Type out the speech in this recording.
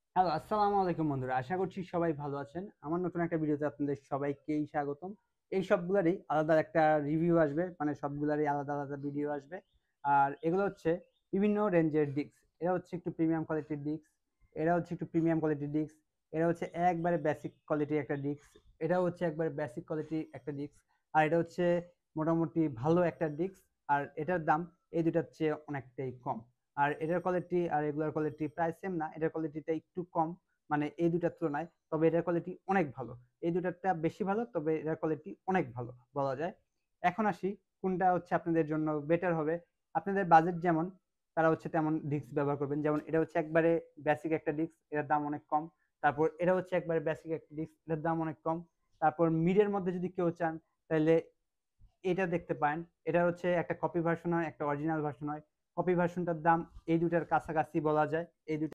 Hello, আসসালামু আলাইকুম বন্ধুরা। আশা করছি সবাই ভালো আছেন। আমার নতুন একটা ভিডিওতে আপনাদের সবাইকেই স্বাগতম। এই সবগুলারই আলাদা একটা রিভিউ আসবে, মানে সবগুলারই আলাদা, আলাদা ভিডিও আসবে। আর এগুলো হচ্ছে বিভিন্ন রেঞ্জের ডিস্ক। এরা হচ্ছে একটু প্রিমিয়াম কোয়ালিটির ডিস্ক, এরা হচ্ছে একটু প্রিমিয়াম কোয়ালিটির ডিস্ক, এরা হচ্ছে একবারে বেসিক কোয়ালিটির একটা ডিস্ক, এটা হচ্ছে একবারে বেসিক কোয়ালিটির একটা ডিস্ক, আর এটা হচ্ছে মোটামুটি ভালো একটা ডিস্ক। আর এটার দাম এই দুটার চেয়ে অনেকটাই কম। আর এটার কোয়ালিটি আর এগুলোর কোয়ালিটি প্রায় সেম না, এটার কোয়ালিটিটা একটু কম, মানে এই দুটার তুলনায়। তবে এটার কোয়ালিটি অনেক ভালো, এই দুটারটা বেশি ভালো, তবে এটার কোয়ালিটি অনেক ভালো বলা যায়। এখন আসি কোনটা হচ্ছে আপনাদের জন্য বেটার হবে। আপনাদের বাজেট যেমন, তারা হচ্ছে তেমন ডিস্ক ব্যবহার করবেন। যেমন এটা হচ্ছে একবারে বেসিক একটা ডিস্ক, এটার দাম অনেক কম। তারপর এটা হচ্ছে একবারে বেসিক একটা ডিস্ক, এটার দাম অনেক কম। তারপর মিডের মধ্যে যদি কেউ চান, তাহলে এটা দেখতে পারেন। এটা হচ্ছে একটা কপি ভার্সন হয়, একটা অরিজিনাল ভার্সন হয়। কপি ভার্সনটার দাম এই দুটার কাছাকাছি বলা যায়। এই দুটো